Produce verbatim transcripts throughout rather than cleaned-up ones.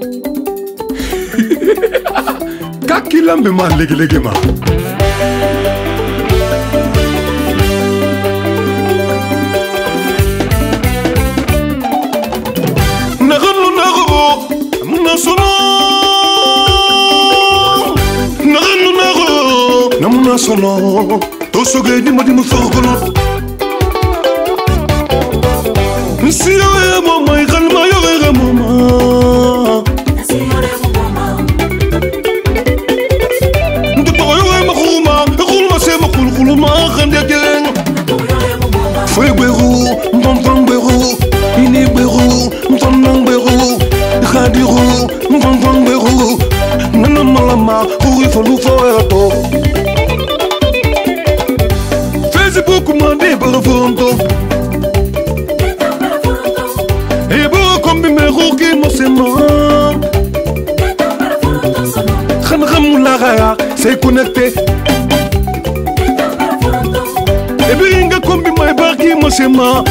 Kakila me ma lege lege ma. Nagano nago, muna sono. Nagano nago, namuna sono. Tosoge di ma di mu fogolo. Nsiyo e mama ikalma yo e mama. Foi beru, mfam beru, ini beru, mfam nang beru, khadiru, mfam beru, nana malama, kuri folu foeto. Facebook mande barafonto, e bo kombi meru ki mosema. Khan kham la gaya, c'est connecté. Ebinga kombi mai baki mosema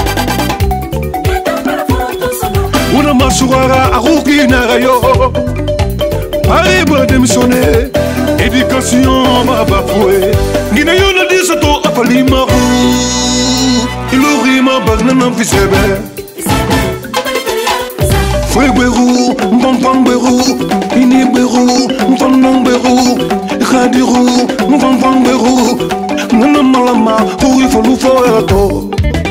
Una masuara aruki narayo Arriba démissionner Éducation m'a bafoué Gina yona disato afali maru Ilori ma bagna nam fisebe Fue beru, mfam beru Ini beru, mfam beru Khadiru, mfam beru Nana malama, kuri folu foeto.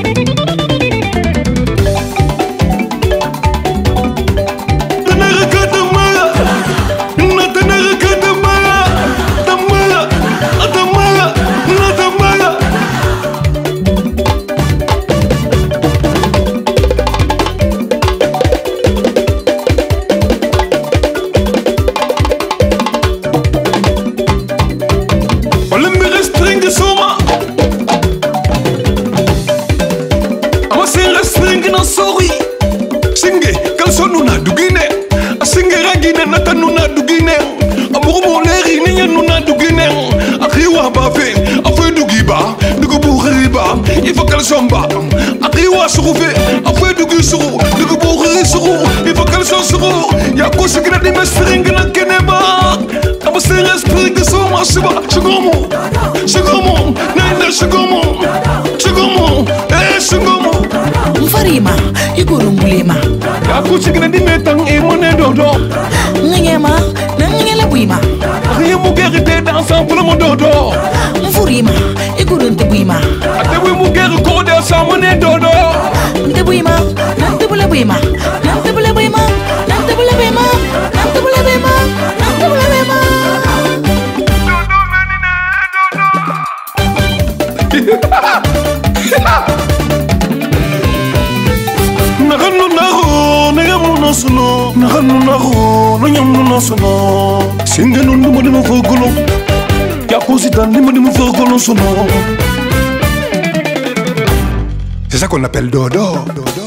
Tenere que tamara, na tenere que tamara, tamara, tamara, na tamara. Olha me restringe soma. Sorry, singe kalsonuna dugine, singe ragine natanuna dugine, amurumo leri niya nuna dugine, akhiwa bafe, afwe dugiba, dugu bukhriba, ifa kalsomba, akhiwa surufe, afwe dugi suru, dugu bukhri suru, ifa kalson suru, ya kusikina di mestring na keneba, amusinge spring soma shiba, shigomo, shigomo, nenda shigomo, shigomo, eh shigomo. Mfarima, iguru mulema. Ya kuchikina di metang e mone dodo. Ngema, nangele buima. Riya mugere te dansa pour mo dodo. Mfurima, iguru ntebuima. Ate we mugere ko de sa mone dodo. Ntebuima, nantebule buima. Nantebule buima, nantebule buima. Nantebule buima, nantebule buima. Nagano nago, nagamu nasono. Nagano nago, nagamu nasono. Singe nundu mo di mo fogolo. Ya cosita ni mo di mo fogolo sono. C'est ça qu'on appelle dodo.